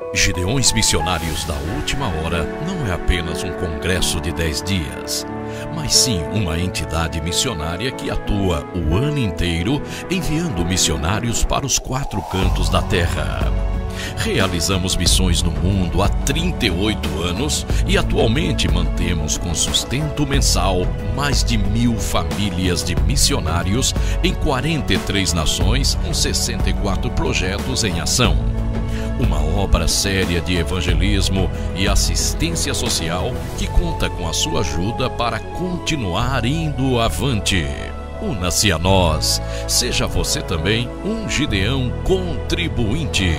Gideões Missionários da Última Hora não é apenas um congresso de 10 dias, mas sim uma entidade missionária que atua o ano inteiro enviando missionários para os 4 cantos da terra. Realizamos missões no mundo há 38 anos e atualmente mantemos com sustento mensal mais de 1.000 famílias de missionários em 43 nações com 64 projetos em ação. Uma obra séria de evangelismo e assistência social que conta com a sua ajuda para continuar indo avante. Una-se a nós. Seja você também um Gideão contribuinte.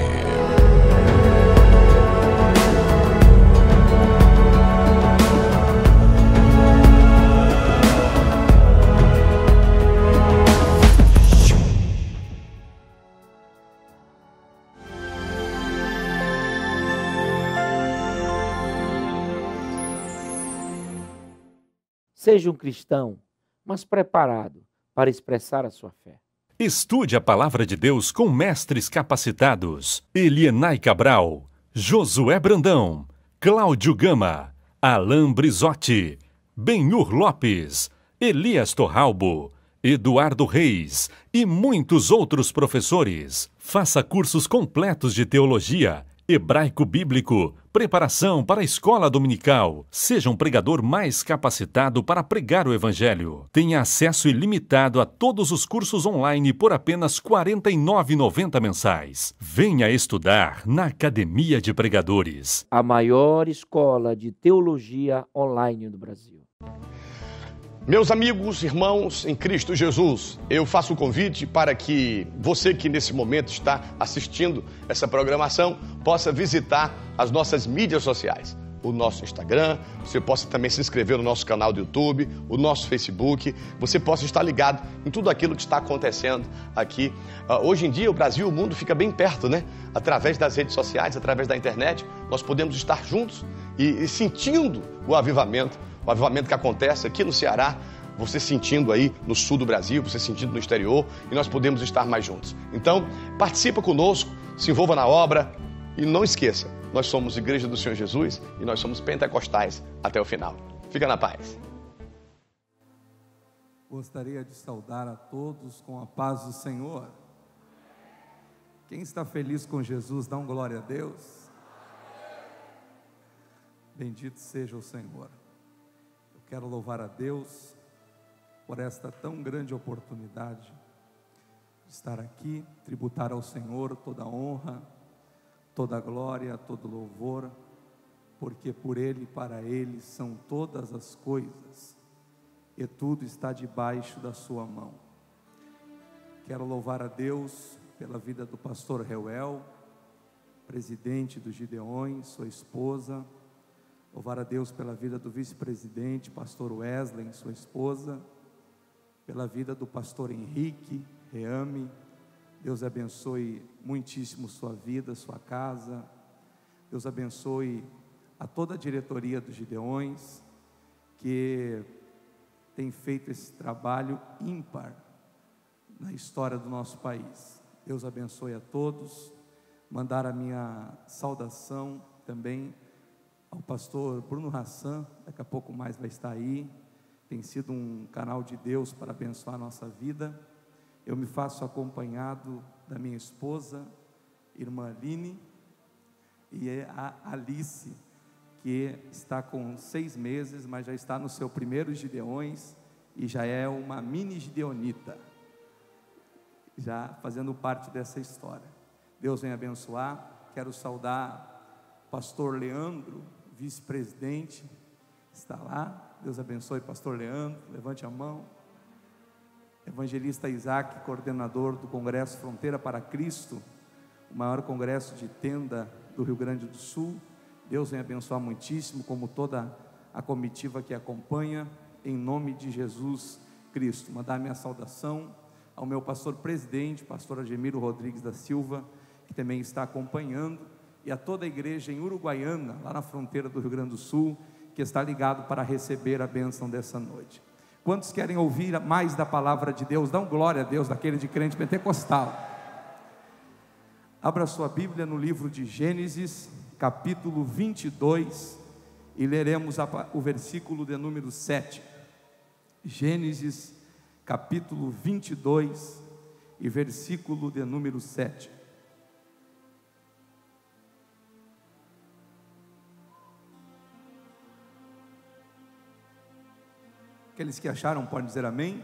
Seja um cristão, mas preparado para expressar a sua fé. Estude a Palavra de Deus com mestres capacitados. Elienay Cabral, Josué Brandão, Cláudio Gama, Alain Brizotti, Benhur Lopes, Elias Torralbo, Eduardo Reis e muitos outros professores. Faça cursos completos de teologia, hebraico bíblico, preparação para a escola dominical. Seja um pregador mais capacitado para pregar o evangelho. Tenha acesso ilimitado a todos os cursos online por apenas R$ 49,90 mensais. Venha estudar na Academia de Pregadores, A maior escola de teologia online do Brasil. Meus amigos, irmãos em Cristo Jesus, eu faço o convite para que você que nesse momento está assistindo essa programação possa visitar as nossas mídias sociais. O nosso Instagram, você possa também se inscrever no nosso canal do YouTube, o nosso Facebook, você possa estar ligado em tudo aquilo que está acontecendo aqui. Hoje em dia o Brasil e o mundo fica bem perto, né? Através das redes sociais, através da internet, nós podemos estar juntos e sentindo o avivamento que acontece aqui no Ceará, você sentindo aí no sul do Brasil, você sentindo no exterior, e nós podemos estar mais juntos. Então, participa conosco, se envolva na obra e não esqueça, nós somos Igreja do Senhor Jesus e nós somos pentecostais até o final. Fica na paz. Gostaria de saudar a todos com a paz do Senhor. Quem está feliz com Jesus, dá um glória a Deus. Bendito seja o Senhor. Quero louvar a Deus por esta tão grande oportunidade de estar aqui, tributar ao Senhor toda a honra, toda a glória, todo o louvor, porque por Ele e para Ele são todas as coisas, e tudo está debaixo da sua mão. Quero louvar a Deus pela vida do pastor Reuel, presidente dos Gideões, sua esposa. Louvar a Deus pela vida do vice-presidente, pastor Wesley, sua esposa, pela vida do pastor Henrique Reame. Deus abençoe muitíssimo sua vida, sua casa. Deus abençoe a toda a diretoria dos Gideões, que tem feito esse trabalho ímpar na história do nosso país. Deus abençoe a todos. Mandar a minha saudação também ao pastor Bruno Hassan, daqui a pouco mais vai estar aí. Tem sido um canal de Deus para abençoar a nossa vida. Eu me faço acompanhado da minha esposa, irmã Aline, e a Alice, que está com 6 meses, mas já está no seu primeiro Gideões, e já é uma mini Gideonita, já fazendo parte dessa história. Deus venha abençoar. Quero saudar o pastor Leandro, vice-presidente, está lá. Deus abençoe pastor Leandro, levante a mão. Evangelista Isaac, coordenador do Congresso Fronteira para Cristo, o maior congresso de tenda do Rio Grande do Sul. Deus venha abençoar muitíssimo, como toda a comitiva que acompanha, em nome de Jesus Cristo. Mandar minha saudação ao meu pastor presidente, pastor Ademiro Rodrigues da Silva, que também está acompanhando, e a toda a igreja em Uruguaiana, lá na fronteira do Rio Grande do Sul, que está ligado para receber a bênção dessa noite. Quantos querem ouvir mais da palavra de Deus? Dão glória a Deus, daquele de crente pentecostal. Abra sua Bíblia no livro de Gênesis, capítulo 22, e leremos o versículo de número 7. Gênesis, capítulo 22, e versículo de número 7. Aqueles que acharam podem dizer amém.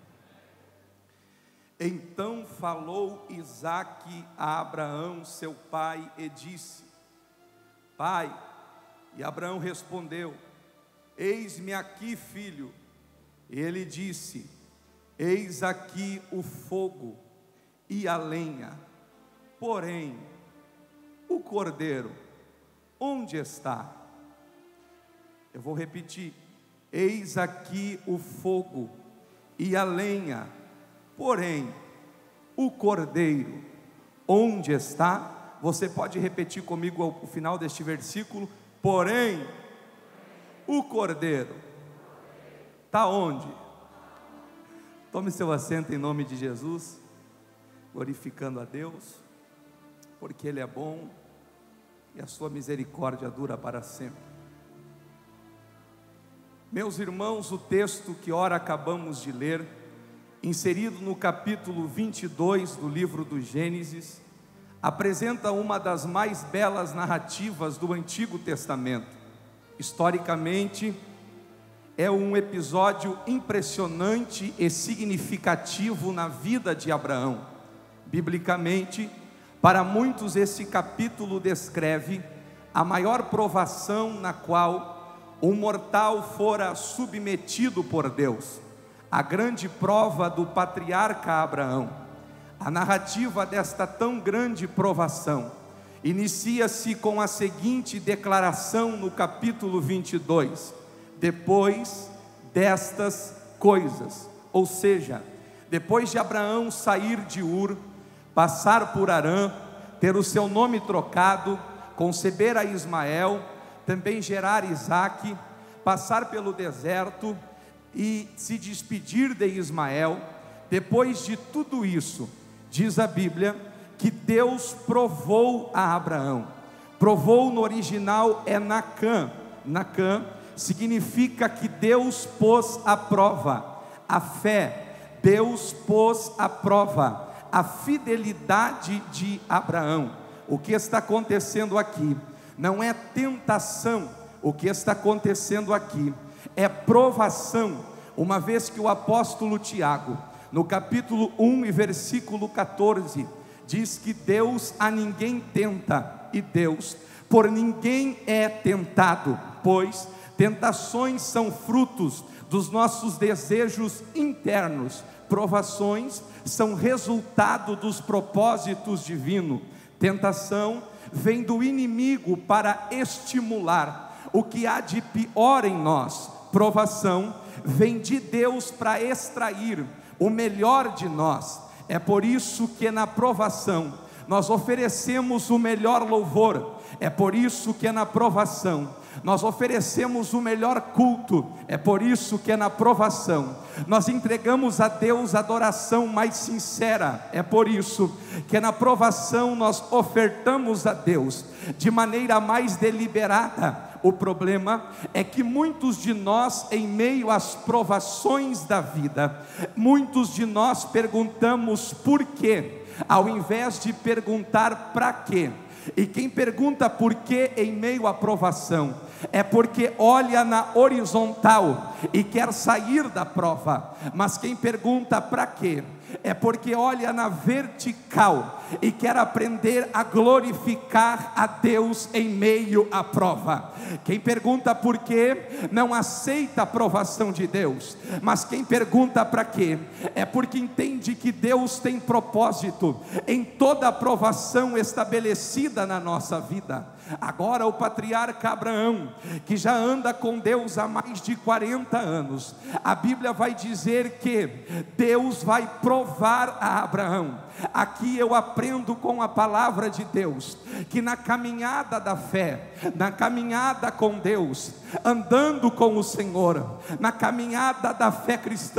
Então falou Isaque a Abraão seu pai e disse: Pai. E Abraão respondeu: Eis-me aqui, filho. E ele disse: Eis aqui o fogo e a lenha, porém o cordeiro onde está? Eu vou repetir: eis aqui o fogo e a lenha, porém o cordeiro onde está? Você pode repetir comigo ao final deste versículo: porém o cordeiro está onde? Tome seu assento em nome de Jesus, glorificando a Deus, porque Ele é bom e a sua misericórdia dura para sempre. Meus irmãos, o texto que ora acabamos de ler, inserido no capítulo 22 do livro do Gênesis, apresenta uma das mais belas narrativas do Antigo Testamento. Historicamente, é um episódio impressionante e significativo na vida de Abraão. Biblicamente, para muitos esse capítulo descreve a maior provação na qual um mortal fora submetido por Deus, a grande prova do patriarca Abraão. A narrativa desta tão grande provação inicia-se com a seguinte declaração no capítulo 22: depois destas coisas, ou seja, depois de Abraão sair de Ur, passar por Harã, ter o seu nome trocado, conceber a Ismael, também gerar Isaque, passar pelo deserto e se despedir de Ismael, depois de tudo isso, diz a Bíblia que Deus provou a Abraão. Provou no original é Nacã. Nacã significa que Deus pôs à prova a fé, Deus pôs à prova a fidelidade de Abraão. O que está acontecendo aqui não é tentação, o que está acontecendo aqui é provação, uma vez que o apóstolo Tiago, no capítulo 1 e versículo 14, diz que Deus a ninguém tenta, e Deus por ninguém é tentado, pois tentações são frutos dos nossos desejos internos, provações são resultado dos propósitos divinos. Tentação vem do inimigo para estimular o que há de pior em nós. Provação vem de Deus para extrair o melhor de nós. É por isso que na provação nós oferecemos o melhor louvor. É por isso que na provação nós oferecemos o melhor culto. É por isso que na provação nós entregamos a Deus a adoração mais sincera. É por isso que na provação nós ofertamos a Deus de maneira mais deliberada. O problema é que muitos de nós, em meio às provações da vida, muitos de nós perguntamos por quê, ao invés de perguntar para quê. E quem pergunta por quê em meio à provação, é porque olha na horizontal e quer sair da prova. Mas quem pergunta para quê, é porque olha na vertical e quer aprender a glorificar a Deus em meio à prova. Quem pergunta por quê, não aceita a aprovação de Deus. Mas quem pergunta para quê, é porque entende que Deus tem propósito em toda a provação estabelecida na nossa vida. Agora o patriarca Abraão, que já anda com Deus há mais de 40 anos, a Bíblia vai dizer que Deus vai provar a Abraão. Aqui eu aprendo com a palavra de Deus, que na caminhada da fé, na caminhada com Deus, andando com o Senhor, na caminhada da fé cristã,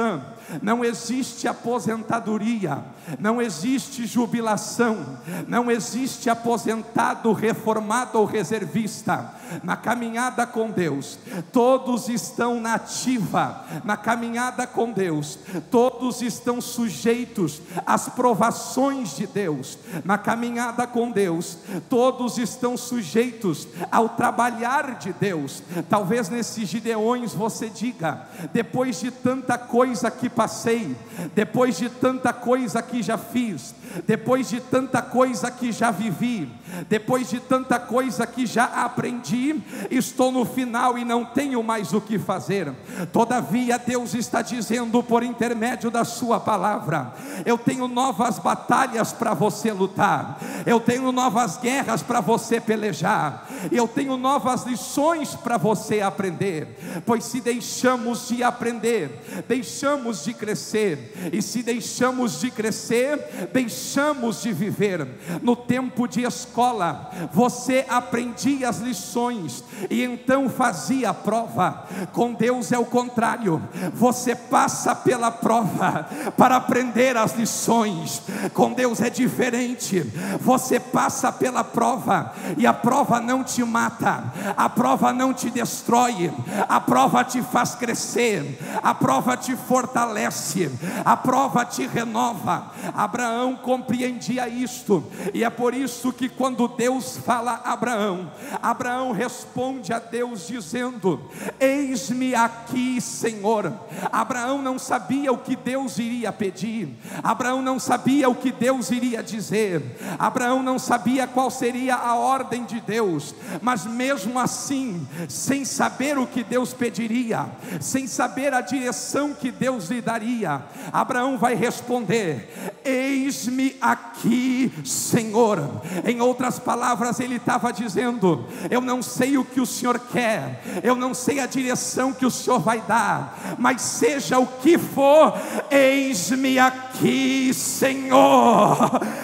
não existe aposentadoria, não existe jubilação, não existe aposentado, reformado ou reservista. Na caminhada com Deus, todos estão na ativa. Na caminhada com Deus, todos estão sujeitos às provações de Deus. Na caminhada com Deus, todos estão sujeitos ao trabalhar de Deus. Talvez nesses Gideões você diga: depois de tanta coisa que passei, depois de tanta coisa que já fiz, depois de tanta coisa que já vivi, depois de tanta coisa que já aprendi, estou no final e não tenho mais o que fazer. Todavia Deus está dizendo por intermédio da sua palavra: eu tenho novas batalhas para você lutar, eu tenho novas guerras para você pelejar, eu tenho novas lições para você aprender. Pois se deixamos de aprender, deixamos de crescer, e se deixamos de crescer, deixamos de viver. No tempo de escola, você aprendia as lições e então fazia a prova. Com Deus é o contrário, você passa pela prova para aprender as lições. Com Deus é diferente, você passa pela prova, e a prova não te mata, a prova não te destrói, a prova te faz crescer, a prova te fortalece, a prova te renova. Abraão compreendia isto, e é por isso que quando Deus fala a Abraão, Abraão responde a Deus dizendo: eis-me aqui, Senhor. Abraão não sabia o que Deus iria pedir, Abraão não sabia o que Deus iria dizer, Abraão não sabia qual seria a ordem de Deus, mas mesmo assim, sem saber o que Deus pediria, sem saber a direção que Deus lhe daria, Abraão vai responder: eis-me aqui, Senhor. Em outras palavras, ele estava dizendo: eu não sei o que o Senhor quer, eu não sei a direção que o Senhor vai dar, mas seja o que for, eis-me aqui, Senhor,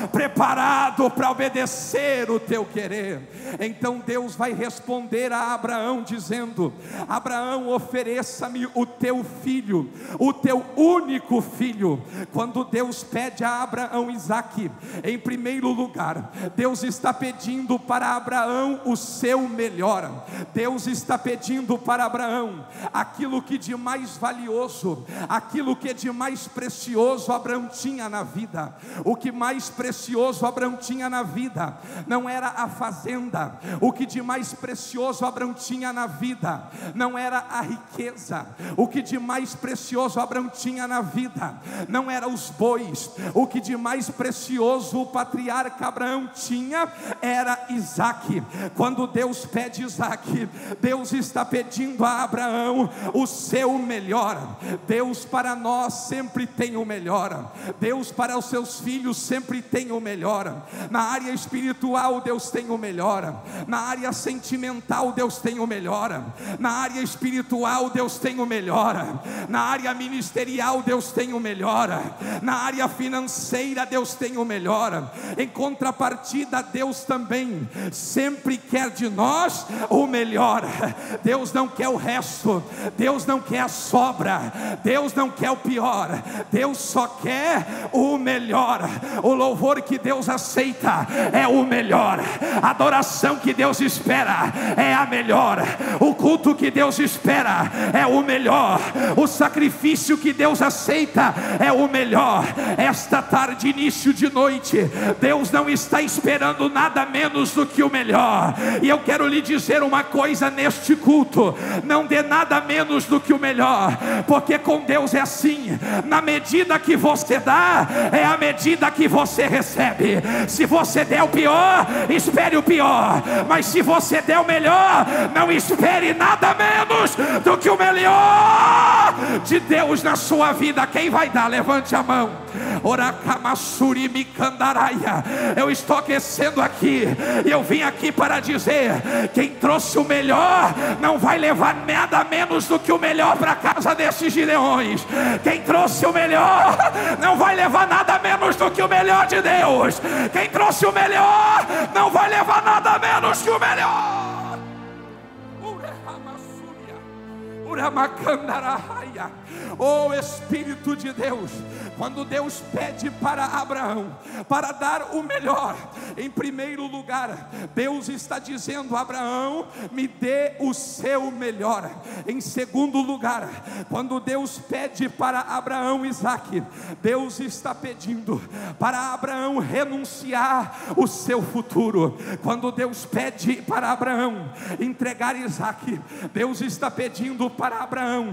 preparado para obedecer o teu querer. Então Deus vai responder a Abraão dizendo: Abraão, ofereça-me o teu filho, o teu único filho. Quando Deus pede a Abraão Isaque, em primeiro lugar, Deus está pedindo para Abraão o seu melhor. Deus está pedindo para Abraão aquilo que de mais valioso, aquilo que de mais precioso Abraão tinha na vida. O que mais precioso Abraão tinha na vida não era a fazenda, o que de mais precioso Abraão tinha na vida não era a riqueza, o que de mais precioso Abraão tinha na vida não era os bois, o que de mais precioso o patriarca Abraão tinha era Isaque. Quando Deus pede Isaque, Deus está pedindo a Abraão o seu melhor. Deus para nós sempre tem o melhor, Deus para os seus filhos sempre tem o melhor. Na área espiritual Deus tem o melhor, na área sentimental Deus tem o melhor, na área espiritual Deus tem o melhor, na área ministerial Deus tem o melhor, na área financeira Deus tem o melhor. Em contrapartida, Deus também sempre quer de nós o melhor. Deus não quer o resto, Deus não quer a sobra, Deus não quer o pior, Deus só quer o melhor. O louvor que Deus aceita é o melhor, a adoração que Deus espera é a melhor, o culto que Deus espera é o melhor, o sacrifício que Deus aceita é o melhor. Esta tarde, início de noite, Deus não está esperando nada menos do que o melhor. E eu quero lhe dizer uma coisa neste culto: não dê nada menos do que o melhor, porque com Deus é assim, na medida que você dá, é a medida que você recebe. Se você der o pior, espere o pior, mas se você der o melhor, não espere nada menos do que o melhor de Deus na sua vida. Quem vai dar? Levante a mão. Eu estou aquecendo aqui, e eu vim aqui para dizer: quem trouxe o melhor não vai levar nada menos do que o melhor para casa desses Gideões. Quem trouxe o melhor não vai levar nada menos do que o melhor de Deus. Quem trouxe o melhor não vai levar nada menos que o melhor. Oh Espírito de Deus, quando Deus pede para Abraão para dar o melhor, em primeiro lugar, Deus está dizendo: Abraão, me dê o seu melhor. Em segundo lugar, quando Deus pede para Abraão Isaque, Deus está pedindo para Abraão renunciar o seu futuro. Quando Deus pede para Abraão entregar Isaque, Deus está pedindo para Abraão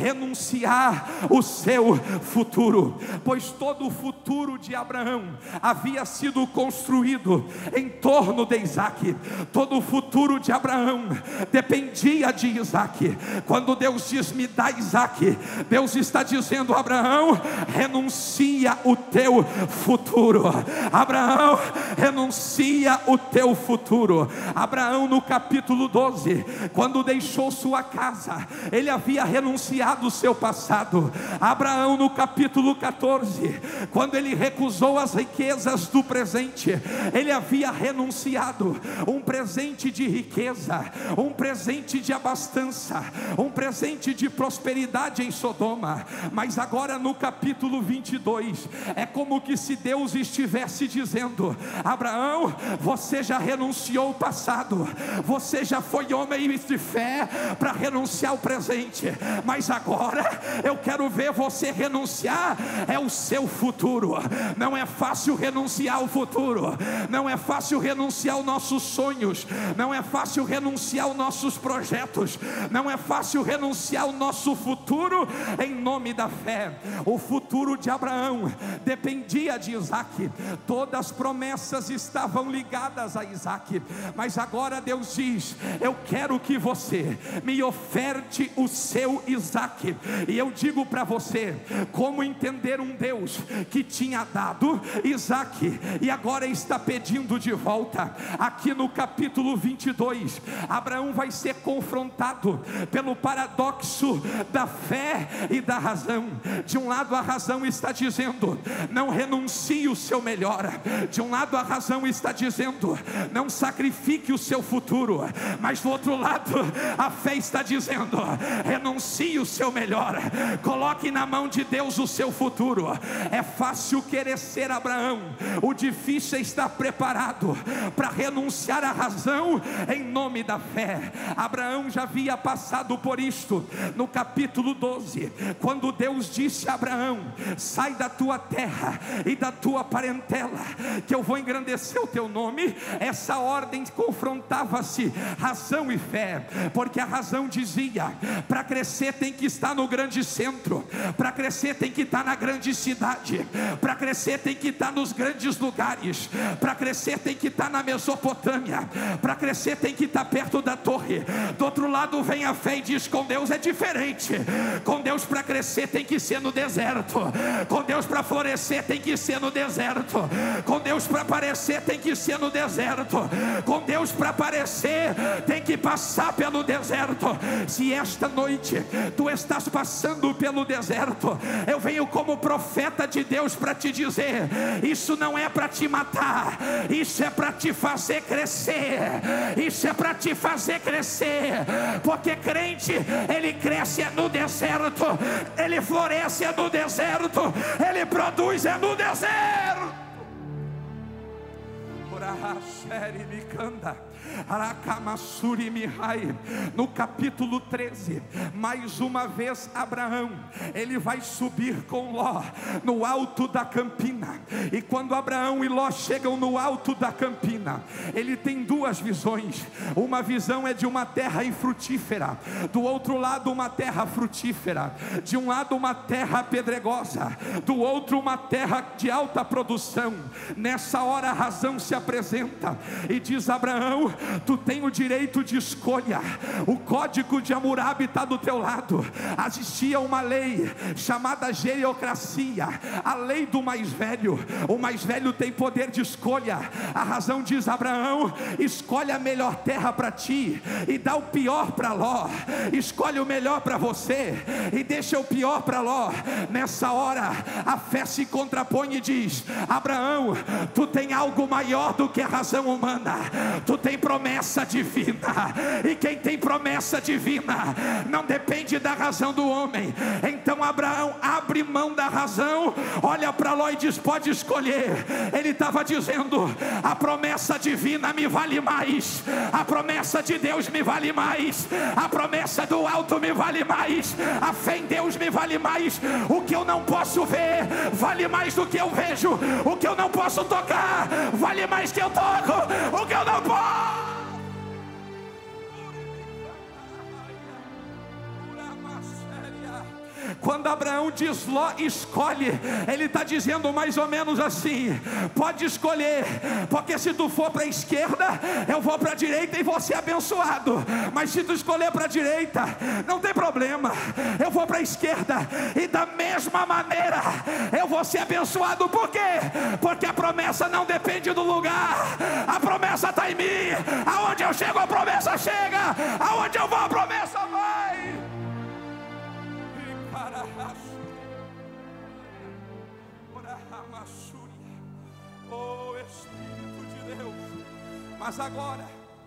renunciar o seu futuro, pois todo o futuro de Abraão havia sido construído em torno de Isaque. Todo o futuro de Abraão dependia de Isaque. Quando Deus diz: me dá Isaque, Deus está dizendo: Abraão, renuncia o teu futuro. Abraão, renuncia o teu futuro. Abraão, no capítulo 12, quando deixou sua casa, ele havia renunciado o seu passado. Abraão, no capítulo 14, quando ele recusou as riquezas do presente, ele havia renunciado um presente de riqueza, um presente de abastança, um presente de prosperidade em Sodoma. Mas agora no capítulo 22, é como que se Deus estivesse dizendo: Abraão, você já renunciou o passado, você já foi homem de fé para renunciar o presente, mas agora eu quero ver você renunciar o seu futuro. Não é fácil renunciar o futuro, não é fácil renunciar os nossos sonhos, não é fácil renunciar os nossos projetos, não é fácil renunciar o nosso futuro em nome da fé. O futuro de Abraão dependia de Isaque, todas as promessas estavam ligadas a Isaque, mas agora Deus diz: eu quero que você me oferte o seu Isaque. E eu digo para você, como entender um Deus que tinha dado Isaque e agora está pedindo de volta. Aqui no capítulo 22, Abraão vai ser confrontado pelo paradoxo da fé e da razão. De um lado a razão está dizendo: não renuncie o seu melhor. De um lado a razão está dizendo: não sacrifique o seu futuro. Mas do outro lado a fé está dizendo: renuncie o seu melhor, coloque na mão de Deus o seu futuro. É fácil querer ser Abraão, o difícil é estar preparado para renunciar à razão em nome da fé. Abraão já havia passado por isto no capítulo 12, quando Deus disse a Abraão: sai da tua terra e da tua parentela, que eu vou engrandecer o teu nome. Essa ordem confrontava-se razão e fé, porque a razão dizia: para crescer tem que estar no grande centro, para crescer tem que estar na grande cidade, para crescer tem que estar nos grandes lugares, para crescer tem que estar na Mesopotâmia, para crescer tem que estar perto da torre. Do outro lado vem a fé e diz: com Deus é diferente. Com Deus para crescer tem que ser no deserto, com Deus para florescer tem que ser no deserto, com Deus para aparecer tem que ser no deserto, com Deus para aparecer tem que passar pelo deserto. Se esta noite tu estás passando pelo deserto, eu venho como profeta de Deus para te dizer: isso não é para te matar, isso é para te fazer crescer, isso é para te fazer crescer, porque crente, ele cresce no deserto, ele floresce no deserto, ele produz no deserto. No capítulo 13, mais uma vez Abraão, ele vai subir com Ló no alto da campina. E quando Abraão e Ló chegam no alto da campina, ele tem duas visões. Uma visão é de uma terra infrutífera, do outro lado uma terra frutífera. De um lado uma terra pedregosa, do outro uma terra de alta produção. Nessa hora a razão se apresenta e diz: Abraão, tu tem o direito de escolha. O código de Hammurabi está do teu lado. Existia uma lei chamada gereocracia, a lei do mais velho. O mais velho tem poder de escolha. A razão diz: Abraão, escolhe a melhor terra para ti e dá o pior para Ló. Escolhe o melhor para você e deixa o pior para Ló. Nessa hora a fé se contrapõe e diz: Abraão, tu tem algo maior do que que é razão humana. Tu tem promessa divina, e quem tem promessa divina não depende da razão do homem. Então Abraão abre mão da razão, olha para Ló e diz: pode escolher. Ele estava dizendo: a promessa divina me vale mais, a promessa de Deus me vale mais, a promessa do alto me vale mais, a fé em Deus me vale mais. O que eu não posso ver vale mais do que eu vejo, o que eu não posso tocar vale mais que eu toco, o que eu não posso. Quando Abraão diz Ló escolhe, ele está dizendo mais ou menos assim: pode escolher, porque se tu for para a esquerda, eu vou para a direita e vou ser abençoado. Mas se tu escolher para a direita, não tem problema, eu vou para a esquerda e da mesma maneira eu vou ser abençoado. Por quê? Porque a promessa não depende do lugar, a promessa está em mim. Aonde eu chego, a promessa chega, aonde eu vou, a promessa vai. Oh Espírito de Deus. Mas agora,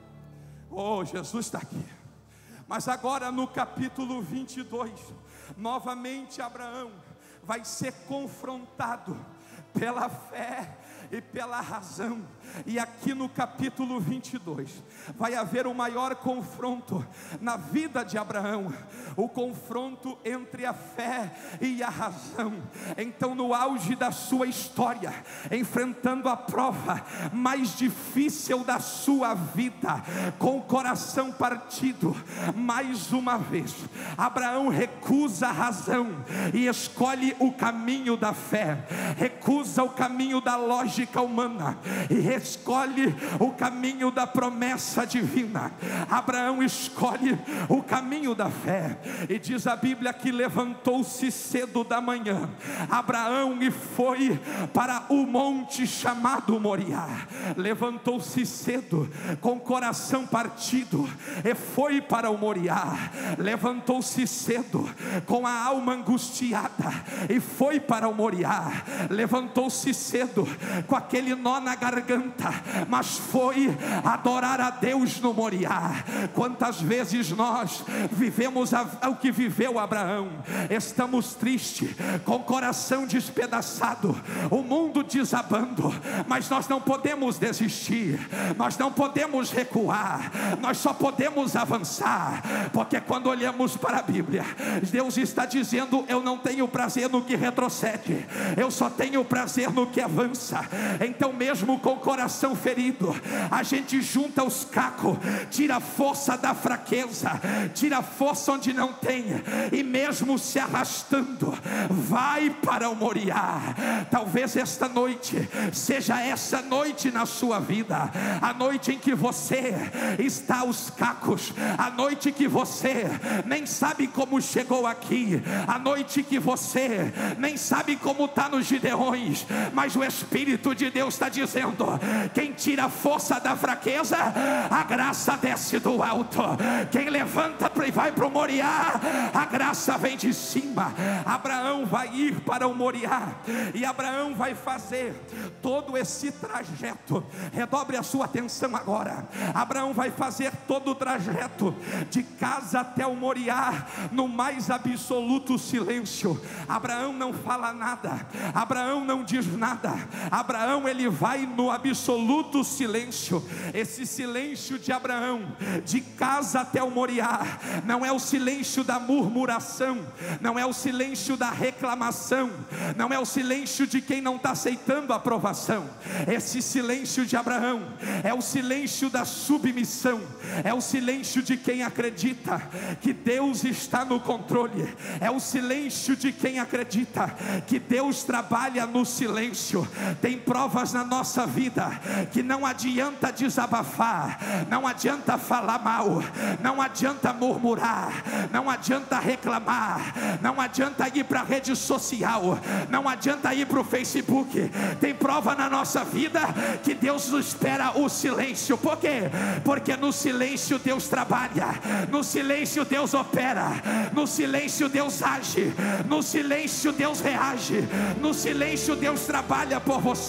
oh, Jesus está aqui. Mas agora no capítulo 22, novamente Abraão vai ser confrontado pela fé e pela razão. E aqui no capítulo 22 vai haver o maior confronto na vida de Abraão, o confronto entre a fé e a razão. Então, no auge da sua história, enfrentando a prova mais difícil da sua vida, com o coração partido, mais uma vez Abraão recusa a razão e escolhe o caminho da fé, recusa o caminho da lógica humana e escolhe o caminho da promessa divina. Abraão escolhe o caminho da fé, e diz a Bíblia que levantou-se cedo da manhã Abraão e foi para o monte chamado Moriá. Levantou-se cedo com o coração partido e foi para o Moriá. Levantou-se cedo com a alma angustiada e foi para o Moriá. Levantou-se cedo com aquele nó na garganta, mas foi adorar a Deus no Moriá. Quantas vezes nós vivemos o que viveu Abraão? Estamos tristes, com o coração despedaçado, o mundo desabando, mas nós não podemos desistir, nós não podemos recuar, nós só podemos avançar, porque quando olhamos para a Bíblia, Deus está dizendo: eu não tenho prazer no que retrocede, eu só tenho prazer no que avança. Então, mesmo com o coração ferido, a gente junta os cacos, tira a força da fraqueza, tira a força onde não tem, e mesmo se arrastando, vai para o Moriá. Talvez esta noite seja essa noite na sua vida, a noite em que você está aos cacos, a noite que você nem sabe como chegou aqui, a noite que você nem sabe como está nos Gideões, mas o Espírito de Deus está dizendo: quem tira a força da fraqueza, a graça desce do alto. Quem levanta e vai para o Moriá, a graça vem de cima. Abraão vai ir para o Moriá, e Abraão vai fazer todo esse trajeto. Redobre a sua atenção agora. Abraão vai fazer todo o trajeto de casa até o Moriá no mais absoluto silêncio. Abraão não fala nada, Abraão não diz nada. Abraão, ele vai no absoluto silêncio. Esse silêncio de Abraão, de casa até o Moriá, não é o silêncio da murmuração, não é o silêncio da reclamação, não é o silêncio de quem não está aceitando a aprovação. Esse silêncio de Abraão é o silêncio da submissão, é o silêncio de quem acredita que Deus está no controle, é o silêncio de quem acredita que Deus trabalha no silêncio. Tem provas na nossa vida que não adianta desabafar, não adianta falar mal, não adianta murmurar, não adianta reclamar, não adianta ir para a rede social, não adianta ir para o Facebook. Tem prova na nossa vida que Deus espera o silêncio. Por quê? Porque no silêncio Deus trabalha, no silêncio Deus opera, no silêncio Deus age, no silêncio Deus reage, no silêncio Deus trabalha por você.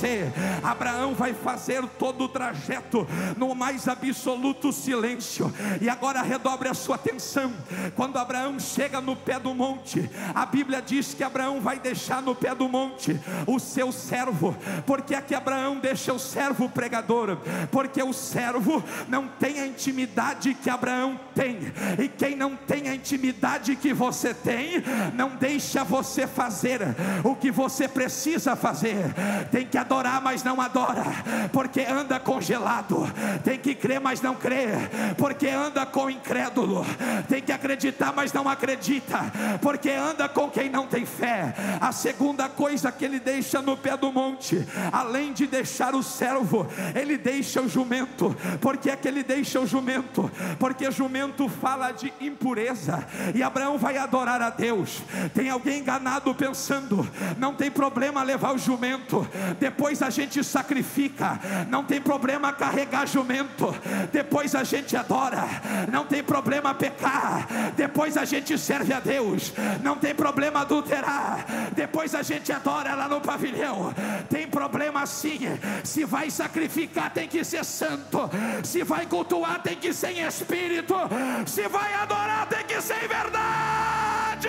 você. Abraão vai fazer todo o trajeto no mais absoluto silêncio. E agora redobre a sua atenção. Quando Abraão chega no pé do monte, a Bíblia diz que Abraão vai deixar no pé do monte o seu servo. Por que é que Abraão deixa o servo, pregador? Porque o servo não tem a intimidade que Abraão tem. E quem não tem a intimidade que você tem, não deixa você fazer o que você precisa fazer. Tem que adorar, mas não adora, porque anda congelado. Tem que crer, mas não crê, porque anda com incrédulo. Tem que acreditar, mas não acredita, porque anda com quem não tem fé. A segunda coisa que ele deixa no pé do monte, além de deixar o servo, ele deixa o jumento. Por que é que ele deixa o jumento? Porque jumento fala de impureza, e Abraão vai adorar a Deus. Tem alguém enganado pensando, não tem problema levar o jumento, depois a gente sacrifica. Não tem problema carregar jumento, depois a gente adora. Não tem problema pecar, depois a gente serve a Deus. Não tem problema adulterar, depois a gente adora lá no pavilhão. Tem problema sim, se vai sacrificar tem que ser santo, se vai cultuar tem que ser em espírito, se vai adorar tem que ser em verdade.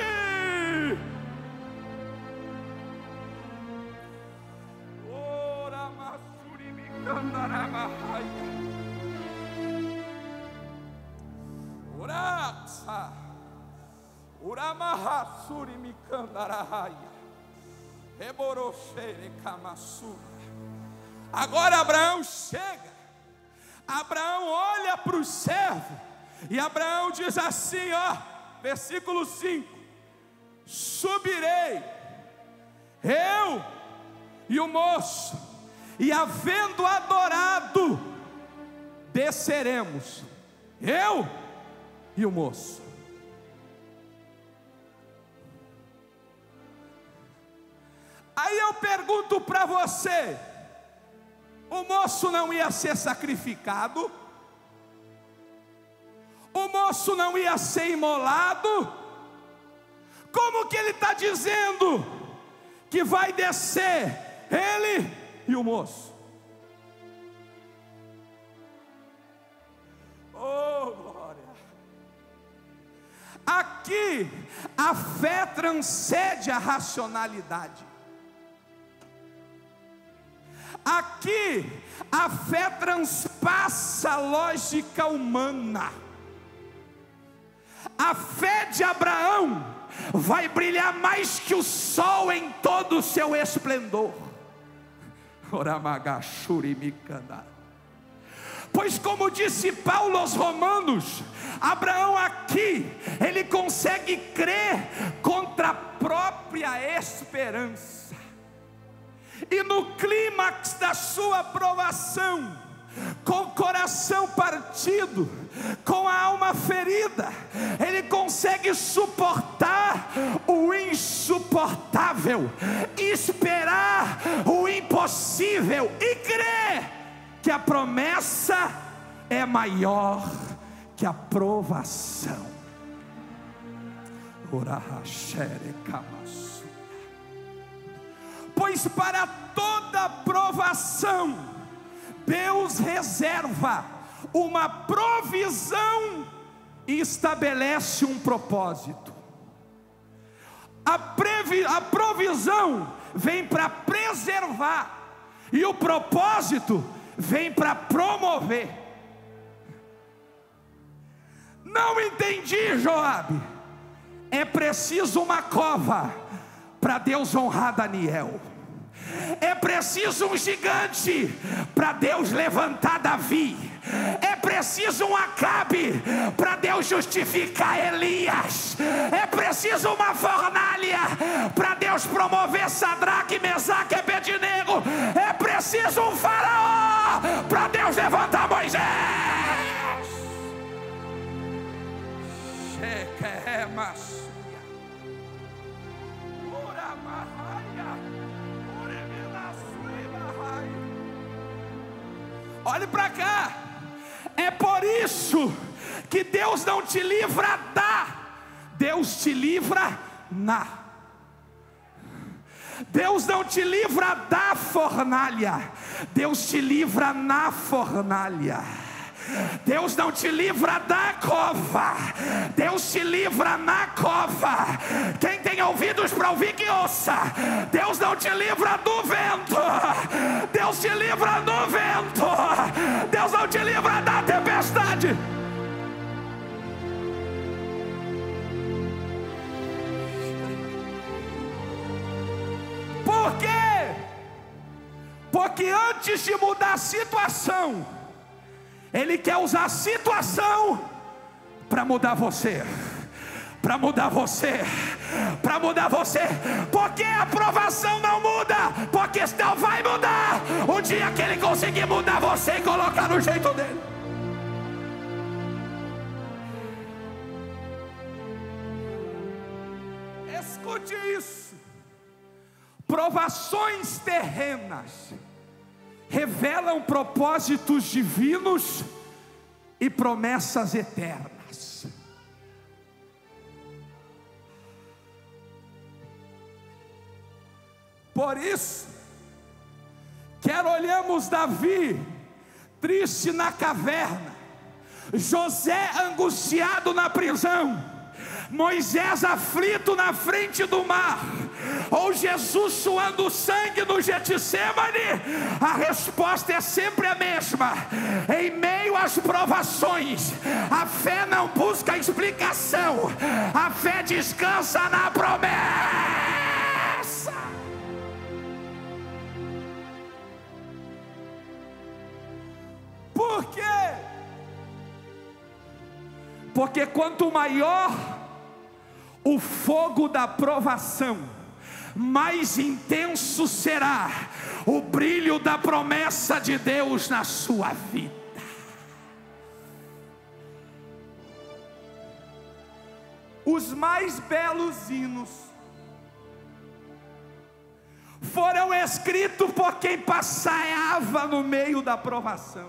Agora Abraão chega. Abraão olha para o servo e Abraão diz assim, ó, versículo 5: subirei eu e o moço, e havendo adorado, desceremos, eu e o moço. Aí eu pergunto para você, o moço não ia ser sacrificado? O moço não ia ser imolado? Como que ele está dizendo que vai descer ele e o moço? Oh, glória! Aqui a fé transcende a racionalidade. Aqui a fé transpassa a lógica humana. A fé de Abraão vai brilhar mais que o sol em todo o seu esplendor. Pois como disse Paulo aos Romanos, Abraão aqui, ele consegue crer contra a própria esperança. E no clímax da sua provação, com o coração partido, com a alma ferida, ele consegue suportar o insuportável, esperar o impossível e crer que a promessa é maior que a provação. Pois para toda provação Deus reserva uma provisão e estabelece um propósito. A provisão vem para preservar e o propósito vem para promover. Não entendi, Joabe. É preciso uma cova para Deus honrar Daniel. É preciso um gigante para Deus levantar Davi. É preciso um Acabe para Deus justificar Elias. É preciso uma fornalha para Deus promover Sadraque, Mesaque e Abednego. É preciso um faraó para Deus levantar Moisés. Olhe para cá. É por isso que Deus não te livra da, Deus te livra na. Deus não te livra da fornalha, Deus te livra na fornalha. Deus não te livra da cova, Deus te livra na cova. Quem tem ouvidos para ouvir, que ouça. Deus não te livra do vento, Deus te livra do vento, Deus não te livra da tempestade. Por quê? Porque antes de mudar a situação, Ele quer usar a situação para mudar você, para mudar você, para mudar você. Porque a provação não muda, porque não vai mudar o dia que Ele conseguir mudar você e colocar no jeito dele. Escute isso. Provações terrenas revelam propósitos divinos e promessas eternas. Por isso, quer olhamos Davi triste na caverna, José angustiado na prisão, Moisés aflito na frente do mar, ou Jesus suando sangue no Getsemane, a resposta é sempre a mesma. Em meio às provações, a fé não busca explicação, a fé descansa na promessa. Por quê? Porque quanto maior o fogo da provação, mais intenso será o brilho da promessa de Deus na sua vida. Os mais belos hinos foram escritos por quem passeava no meio da provação.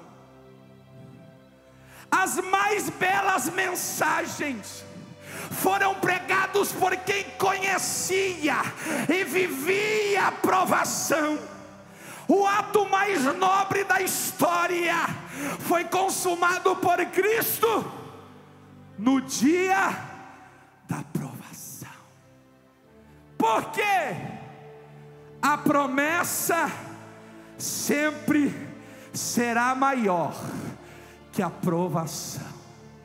As mais belas mensagens foram pregados por quem conhecia e vivia a provação. O ato mais nobre da história foi consumado por Cristo no dia da provação. Porque a promessa sempre será maior que a provação.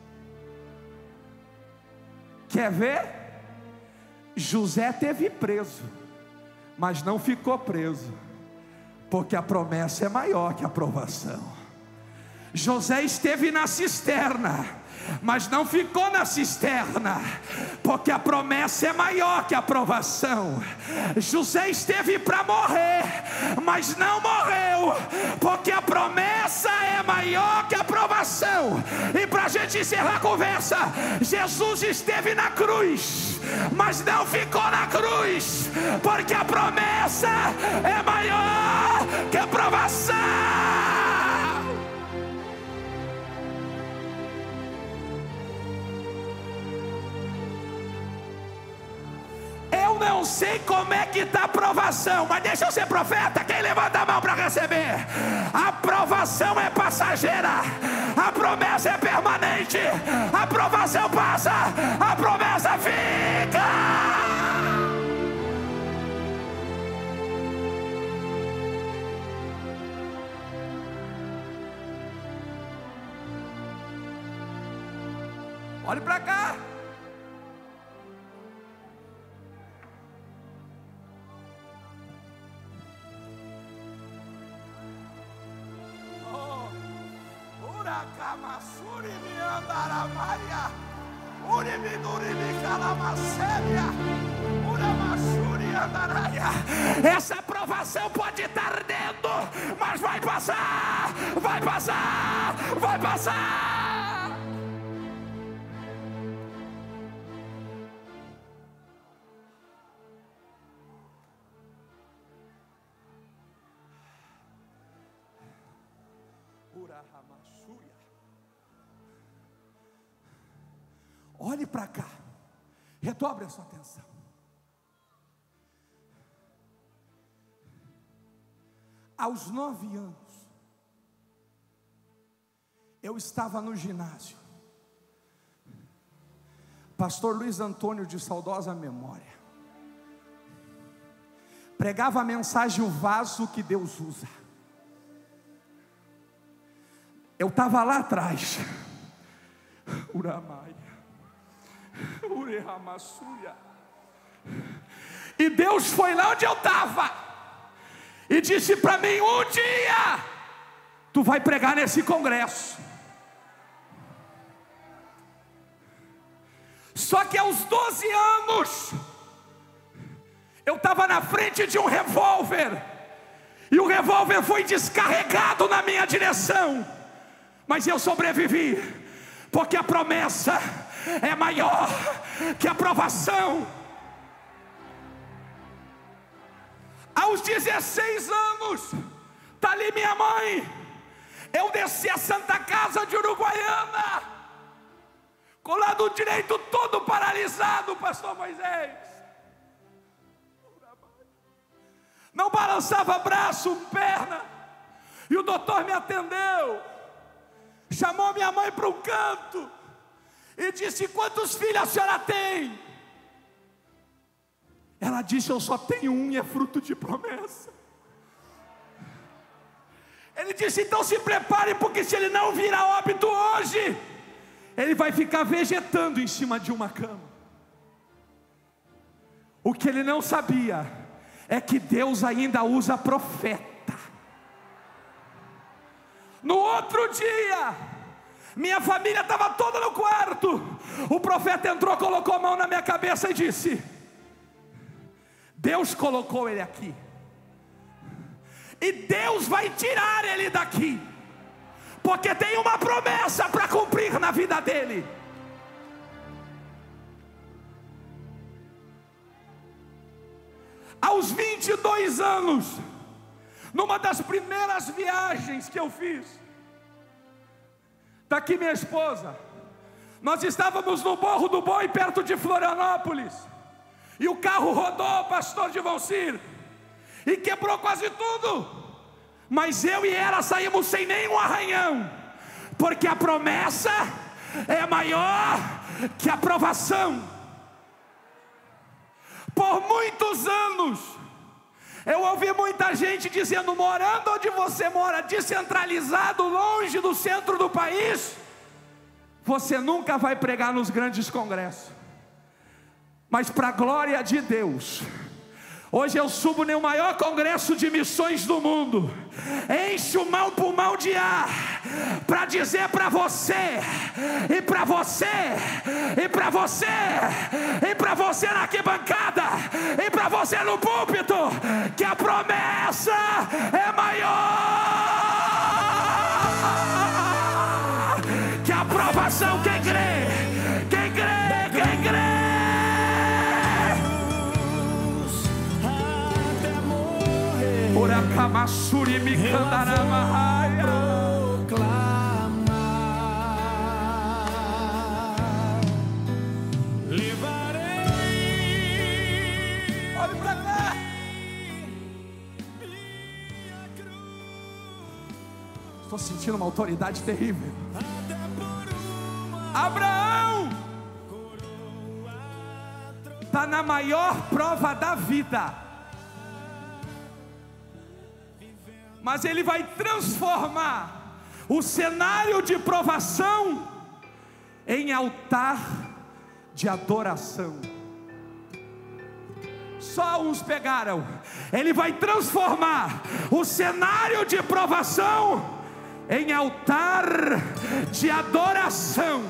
Quer ver? José teve preso, mas não ficou preso, porque a promessa é maior que a provação. José esteve na cisterna, mas não ficou na cisterna, porque a promessa é maior que a provação. José esteve para morrer, mas não morreu, porque a promessa é maior que a provação. E para a gente encerrar a conversa, Jesus esteve na cruz, mas não ficou na cruz, porque a promessa é maior que a provação. Eu não sei como é que está a provação, mas deixa eu ser profeta. Quem levanta a mão para receber? A provação é passageira, a promessa é permanente. A provação passa, a promessa fica. Olhe para cá. Essa aprovação pode estar ardendo, mas vai passar, vai passar, vai passar. Olhe para cá, redobre a sua atenção. Aos 9 anos, eu estava no ginásio. Pastor Luiz Antônio, de saudosa memória, pregava a mensagem: o vaso que Deus usa. Eu estava lá atrás, Uramaia, Urehamassuia, e Deus foi lá onde eu estava e disse para mim: um dia tu vai pregar nesse congresso. Só que aos 12 anos, eu estava na frente de um revólver, e o revólver foi descarregado na minha direção, mas eu sobrevivi, porque a promessa é maior que a provação. Aos 16 anos, está ali minha mãe, eu desci a Santa Casa de Uruguaiana, com o lado direito todo paralisado, pastor Moisés, não balançava braço, perna, e o doutor me atendeu, chamou minha mãe para um canto e disse: quantos filhos a senhora tem? Ela disse: eu só tenho um, e é fruto de promessa. Ele disse: então se prepare, porque se ele não vir a óbito hoje, ele vai ficar vegetando em cima de uma cama. O que ele não sabia é que Deus ainda usa profeta. No outro dia, minha família estava toda no quarto. O profeta entrou, colocou a mão na minha cabeça e disse: Deus colocou ele aqui, e Deus vai tirar ele daqui, porque tem uma promessa para cumprir na vida dele. Aos 22 anos, numa das primeiras viagens que eu fiz, está aqui minha esposa, nós estávamos no Morro do Boi, perto de Florianópolis, e o carro rodou, pastor Divalcir, e quebrou quase tudo, mas eu e ela saímos sem nenhum arranhão, porque a promessa é maior que a provação. Por muitos anos, eu ouvi muita gente dizendo: morando onde você mora, descentralizado, longe do centro do país, você nunca vai pregar nos grandes congressos. Mas para a glória de Deus, hoje eu subo no maior congresso de missões do mundo, encho o pulmão de ar, para dizer para você, e para você, e para você, e para você na arquibancada, e para você no púlpito, que a promessa é maior que a provação. Quem crê, quem crê, quem crê. Oracamassuri me candaramaia. Levarei. Olhe pra cá. Estou sentindo uma autoridade terrível. Abraão está na maior prova da vida, mas ele vai transformar o cenário de provação em altar de adoração. Só uns pegaram. Ele vai transformar o cenário de provação em altar de adoração.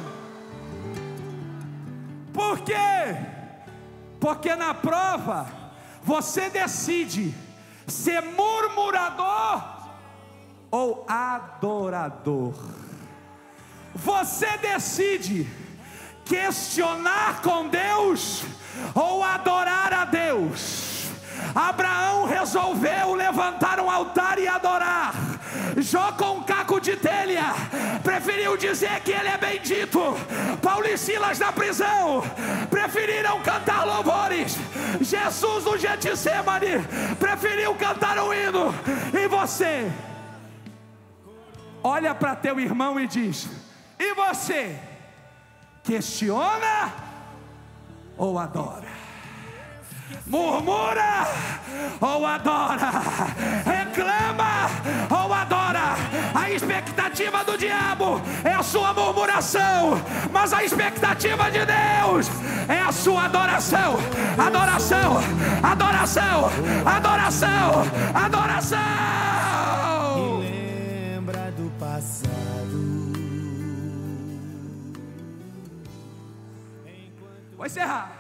Por quê? Porque na prova você decide ser murmurador ou adorador. Você decide questionar com Deus ou adorar a Deus. Abraão resolveu levantar um altar e adorar. Jó com um caco de telha preferiu dizer que ele é bendito. Paulo e Silas na prisão preferiram cantar louvores. Jesus no Getsemane preferiu cantar um hino. E você olha para teu irmão e diz: e você questiona ou adora? Murmura ou adora? Reclama ou adora? A expectativa do diabo é a sua murmuração, mas a expectativa de Deus é a sua adoração. Adoração, adoração, adoração, adoração. E lembra do passado. Vou encerrar.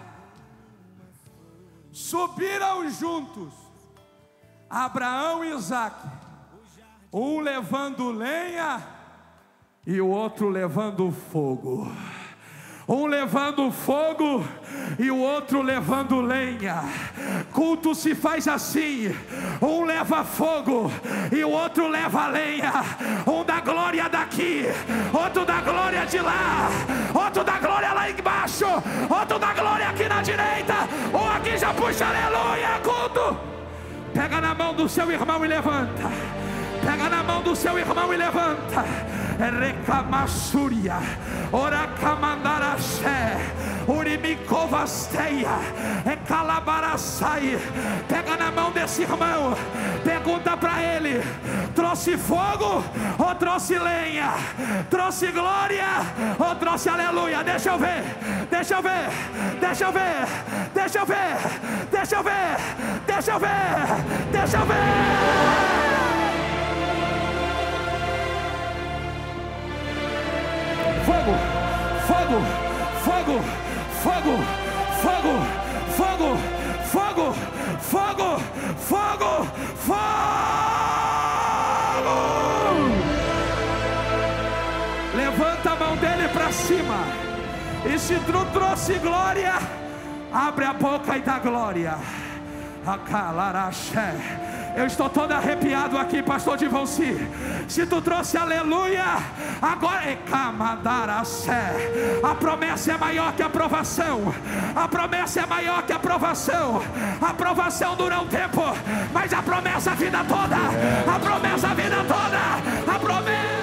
Subiram juntos Abraão e Isaac, um levando lenha e o outro levando fogo. Um levando fogo e o outro levando lenha. Culto se faz assim: um leva fogo e o outro leva lenha. Um dá glória daqui, outro dá glória de lá, outro dá glória lá embaixo, outro dá glória aqui na direita, ou aqui já puxa aleluia. Culto. Pega na mão do seu irmão e levanta. Pega na mão do seu irmão e levanta. Recamassúria, Oracamandaraché, Urimicovasteia, Ecalabaraçai. Pega na mão desse irmão, pergunta para ele: trouxe fogo ou trouxe lenha? Trouxe glória ou trouxe aleluia? Deixa eu ver, deixa eu ver, deixa eu ver, deixa eu ver, deixa eu ver, deixa eu ver, deixa eu ver. Fogo, fogo, fogo, fogo, fogo, fogo, fogo, fogo, fogo, fogo. Levanta a mão dele para cima. E se tu trouxe glória, abre a boca e dá glória. Acalaraché. Eu estou todo arrepiado aqui, pastor Divonci. Se tu trouxe aleluia, agora é Camandaracé. A promessa é maior que a aprovação. A promessa é maior que a aprovação. A aprovação dura um tempo, mas a promessa a vida toda. A promessa a vida toda. A promessa.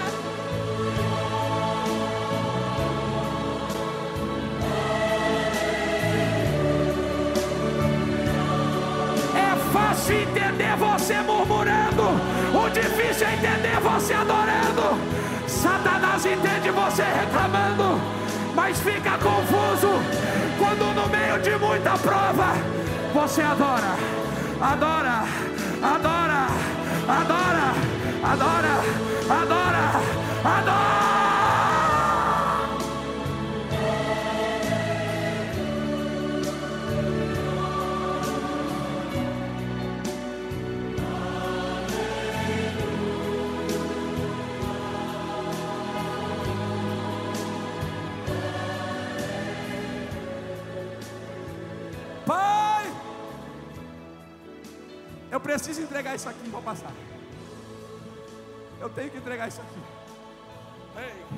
Fácil entender você murmurando, o difícil é entender você adorando. Satanás entende você reclamando, mas fica confuso quando no meio de muita prova você adora, adora, adora, adora, adora, adora, adora. Eu preciso entregar isso aqui para passar. Eu tenho que entregar isso aqui. Ei,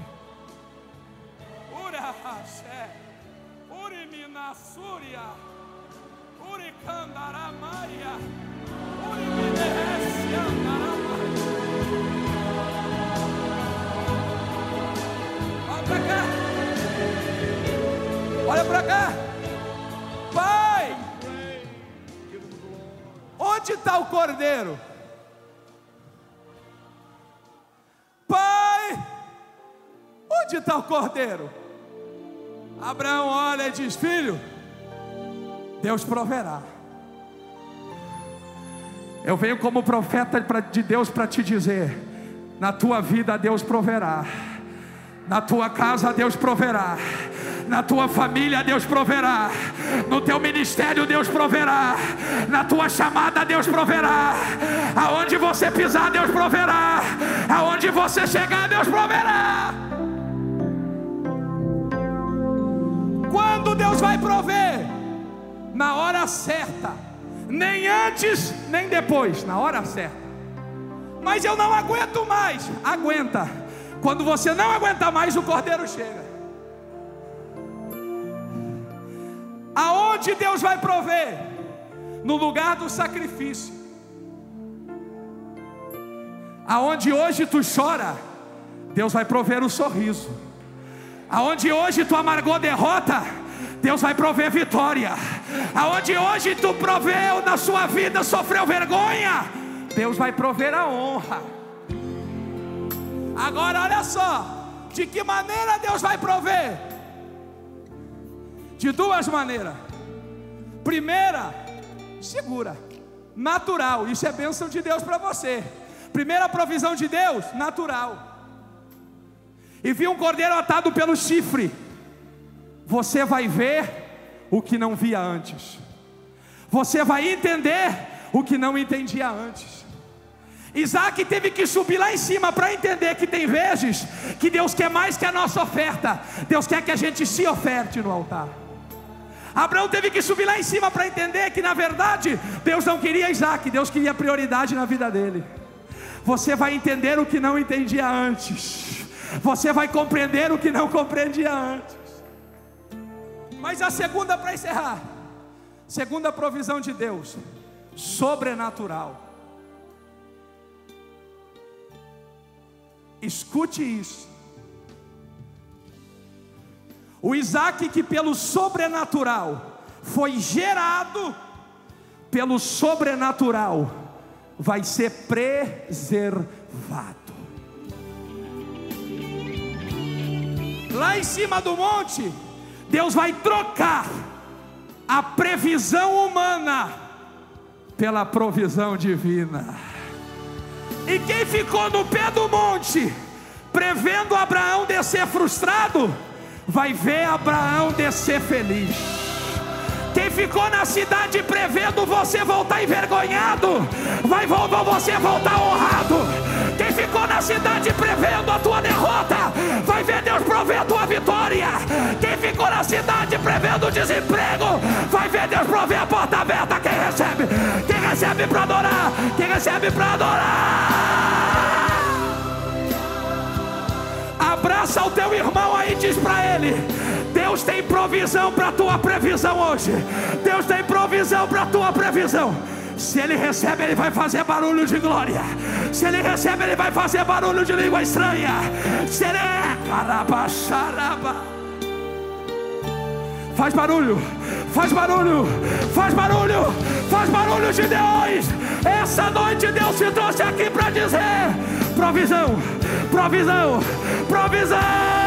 Uraxé, Uriminassúria, Uricandaramaia, Uriminereciandaramaia. Olha para cá. Olha para cá. Pai, onde está o cordeiro? Pai, onde está o cordeiro? Abraão olha e diz: filho, Deus proverá. Eu venho como profeta de Deus para te dizer: na tua vida Deus proverá, na tua casa Deus proverá, na tua família Deus proverá, no teu ministério Deus proverá, na tua chamada Deus proverá, aonde você pisar Deus proverá, aonde você chegar Deus proverá. Quando Deus vai prover? Na hora certa, nem antes nem depois, na hora certa. Mas eu não aguento mais. Aguenta. Quando você não aguenta mais, o cordeiro chega. Aonde Deus vai prover? No lugar do sacrifício. Aonde hoje tu chora, Deus vai prover o sorriso. Aonde hoje tu amargou derrota, Deus vai prover vitória. Aonde hoje tu proveu na sua vida, sofreu vergonha, Deus vai prover a honra. Agora olha só, de que maneira Deus vai prover? De duas maneiras. Primeira, segura, natural. Isso é bênção de Deus para você. Primeira provisão de Deus, natural. E viu um cordeiro atado pelo chifre. Você vai ver o que não via antes. Você vai entender o que não entendia antes. Isaac teve que subir lá em cima para entender que tem vezes que Deus quer mais que a nossa oferta. Deus quer que a gente se oferte no altar. Abraão teve que subir lá em cima para entender que na verdade Deus não queria Isaac, Deus queria prioridade na vida dele. Você vai entender o que não entendia antes. Você vai compreender o que não compreendia antes. Mas a segunda, para encerrar, segunda provisão de Deus, sobrenatural. Escute isso. O Isaac que pelo sobrenatural foi gerado, pelo sobrenatural vai ser preservado. Lá em cima do monte, Deus vai trocar a previsão humana pela provisão divina. E quem ficou no pé do monte, prevendo Abraão descer frustrado, vai ver Abraão descer feliz. Quem ficou na cidade prevendo você voltar envergonhado, vai você voltar honrado. Quem ficou na cidade prevendo a tua derrota, vai ver Deus prover a tua vitória. Quem ficou na cidade prevendo o desemprego, vai ver Deus prover a porta aberta. Quem recebe para adorar, quem recebe para adorar. Abraça o teu irmão aí e diz para ele: Deus tem provisão para a tua previsão hoje. Deus tem provisão para a tua previsão. Se ele recebe, ele vai fazer barulho de glória. Se ele recebe, ele vai fazer barulho de língua estranha. Se ele faz barulho, faz barulho, faz barulho, faz barulho de Deus. Essa noite Deus te trouxe aqui para dizer: provisão, provisão, provisão.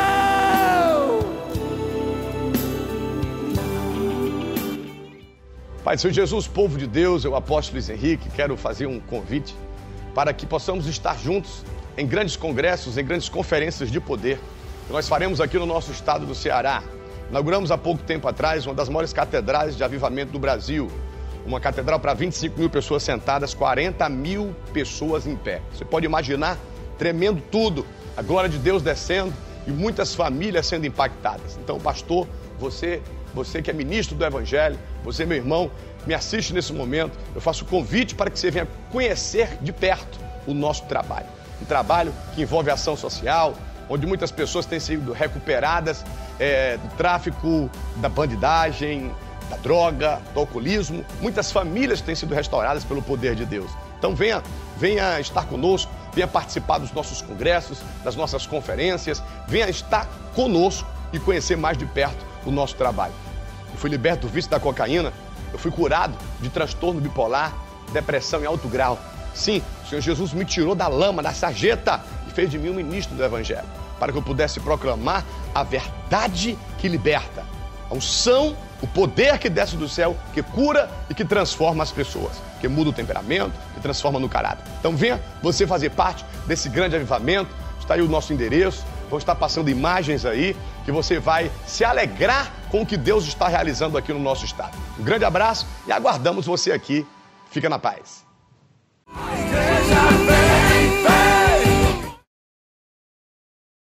Pai do Senhor Jesus, povo de Deus, eu, apóstolo Luiz Henrique, quero fazer um convite para que possamos estar juntos em grandes congressos, em grandes conferências de poder, que nós faremos aqui no nosso estado do Ceará. Inauguramos há pouco tempo atrás uma das maiores catedrais de avivamento do Brasil, uma catedral para 25 mil pessoas sentadas, 40 mil pessoas em pé. Você pode imaginar, tremendo tudo, a glória de Deus descendo e muitas famílias sendo impactadas. Então, pastor, você que é ministro do Evangelho, você, meu irmão, me assiste nesse momento, eu faço o convite para que você venha conhecer de perto o nosso trabalho. Um trabalho que envolve ação social, onde muitas pessoas têm sido recuperadas do tráfico, da bandidagem, da droga, do alcoolismo. Muitas famílias têm sido restauradas pelo poder de Deus. Então venha estar conosco, venha participar dos nossos congressos, das nossas conferências, venha estar conosco e conhecer mais de perto o nosso trabalho. Eu fui liberto do vício da cocaína, eu fui curado de transtorno bipolar, depressão em alto grau. Sim, o Senhor Jesus me tirou da lama, da sarjeta e fez de mim um ministro do Evangelho, para que eu pudesse proclamar a verdade que liberta, a unção, o poder que desce do céu, que cura e que transforma as pessoas, que muda o temperamento, que transforma no caráter. Então venha você fazer parte desse grande avivamento. Está aí o nosso endereço, vão estar passando imagens aí, que você vai se alegrar com o que Deus está realizando aqui no nosso estado. Um grande abraço e aguardamos você aqui. Fica na paz.